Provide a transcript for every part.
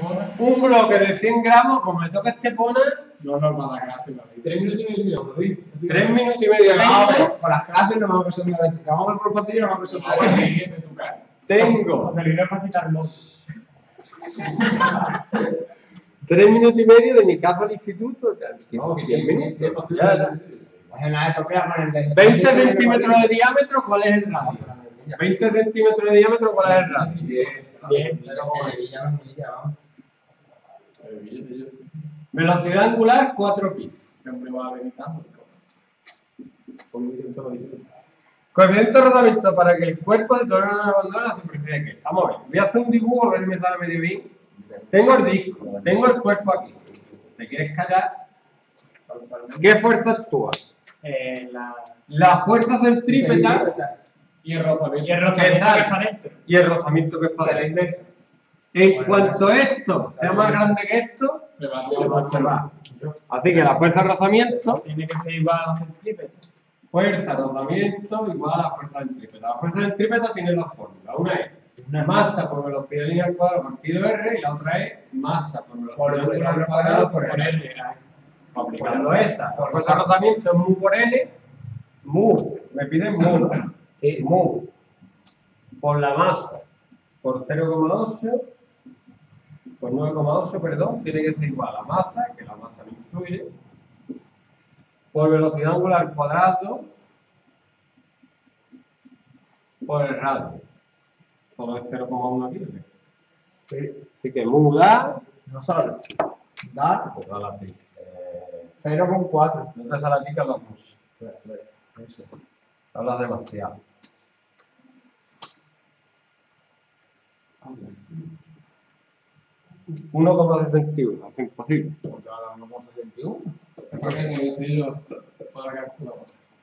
Estepona. Un bloque de 100 gramos, como me toca Estepona. No nos va a dar gracias, David. 3 minutos y medio, David. 3 minutos y medio. Con las clases no vamos a pensar nada. Vamos a ver por el pasillo y no vamos a pensar nada. De tu cara. Tengo Peligro para quitarlos. 3 minutos y medio de mi casa al instituto. 10 minutos. Ya. Esto queda con el de 20 centímetros de diámetro, ¿cuál es el radio? 20 centímetros de diámetro, ¿cuál es el radio? Bien, pero como ya vamos. Velocidad angular, 4pi. Siempre va habilitando. Coeficiente de rodamiento para que el cuerpo de todo no abandone la superficie de que. Vamos a ver, voy a hacer un dibujo a ver si me sale medio bien. Tengo el disco, tengo el cuerpo aquí. ¿Te quieres callar? ¿Qué fuerza actúa? La fuerza centrípeta Y el rozamiento. Y el rozamiento que sale. que es para adentro. y el rozamiento que es para De la adentro. inversa. En cuanto esto sea más grande que esto, Se va se va. Así que la fuerza de rozamiento, Tiene que ser igual a la centrípeta. fuerza de rozamiento igual a la fuerza centrípeta. La fuerza centrípeta tiene dos fórmulas. Una es masa por velocidad lineal al cuadrado partido R y la otra es masa por velocidad lineal al cuadrado por R. Aplicando esa, la fuerza de rozamiento es mu por N, mu, me piden mu, mu, por la masa, por 0,12, por 9,12, perdón, tiene que ser igual a la masa, que la masa no influye, por velocidad angular al cuadrado, por el radio. Todo es 0,1 aquí, ¿no? Sí. Así que mu da, No sale. Da pues da la tic. 0,4. No te sale a ti que hablas mucho. Hablas demasiado. Hablas. 1,71, es imposible. Porque ahora no vamos a 21. Es para que me decía yo para la calculadora.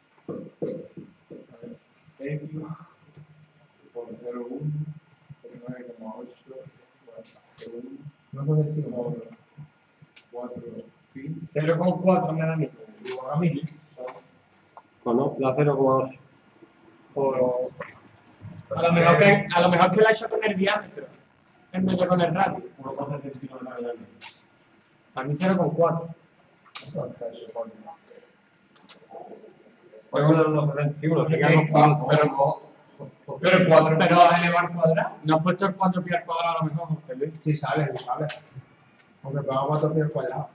X por 0,1 por 9,8 por 4 pi. 0,4 me da a mí. Igual a mí. Bueno, la 0,2. O a lo mejor que la he hecho con el diámetro en vez de con el radio. 1,5 centímetros de diámetro. A mí 0,4. Voy a poner unos 71, te quedan Pero el 4 Pero a elevar cuadrado. No has puesto el 4 pi al cuadrado a lo mejor, José Luis. Sí, sale. Porque pagamos 4 pies cuadrados.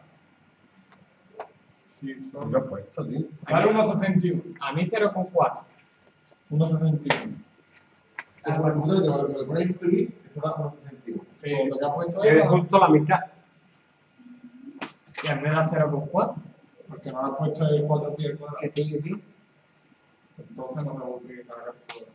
sí, son. Lo he puesto, tío. Dale 1,61. A mí 0,4. 1,61. Por el punto de que lo ponéis feliz, esto da 1,61. Sí, lo que ha puesto Es es justo la mitad. Y a mí me da 0,4. porque no le has puesto el 4 pi al cuadrado. Que sí, que sí. Entonces no me voy a utilizar la calculadora.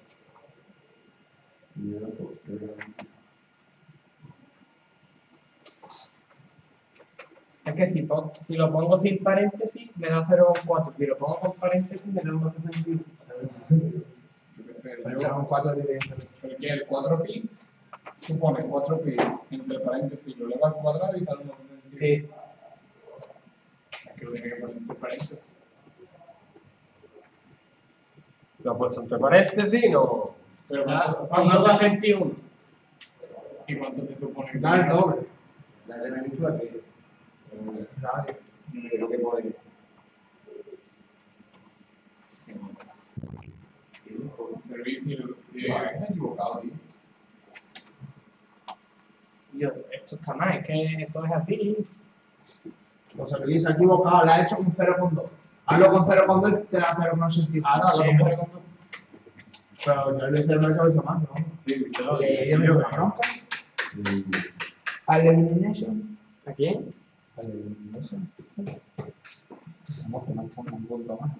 Es que si lo pongo sin paréntesis, me da 0,4. Si lo pongo con paréntesis, me da 1,61. Yo qué sé, Pero yo- 0,4 evidentemente. porque el 4 pi supone 4 pi entre paréntesis, lo eleva al cuadrado y sale 1,61. Sí. Es que lo tiene que poner entre paréntesis. Lo he puesto entre paréntesis, no. Pero Da ¿cuánto 1,61. ¿Y cuánto se supone que Da el doble. La de minúscula que radio. Lo que pone. Servicio, si Está equivocado, tío. Yo, esto está mal, es que esto es así. José Luis se ha equivocado, la ha hecho con 0,2. Hazlo con 0,2 y te da 0,65. ahora lo compare con su. Pero yo lo hice mucho más, ¿no? Sí, te lo Le digo. dio una bronca. Al elimination. ¿A quién? Al elimination. Vamos que nos ponga un punto más.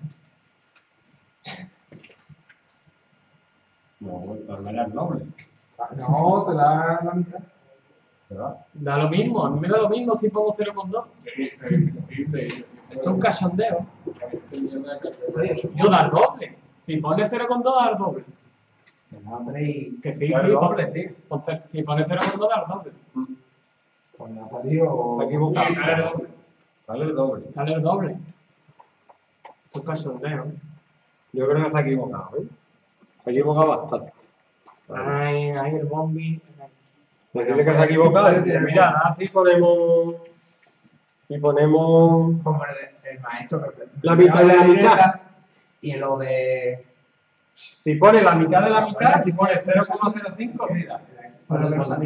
No, al menos el doble. No, te da la mitad. ¿Verdad? Da lo mismo, a mí me da lo mismo si pongo 0,2. Es imposible. Esto es un cachondeo. Estoy eso. Yo da el doble. Si pones 0,2 da el doble. No tenéis. Que sí, Da el sí, doble, tío. Si pones 0,2 da el doble. Pues me ha salido. Está equivocado. Sí, sale el doble. Sale el doble. Sale el doble. Esto es un cachondeo. Yo creo que está equivocado, ¿eh? Se ha equivocado bastante. Ay, el bombi. Pues tiene que se ha equivocado. Mira, así ponemos. Y ponemos. Como el maestro. La mitad de la mitad. Y lo de. Si pone la mitad de la mitad, si pone 0,05, mira. Pero cuando Pero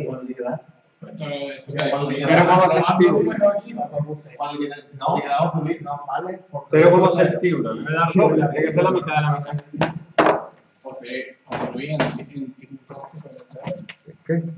No, no, vale. 0,61. En vez de dar doble, tiene que ser la mitad de la mitad. José Luis en TikTok. ¿Qué?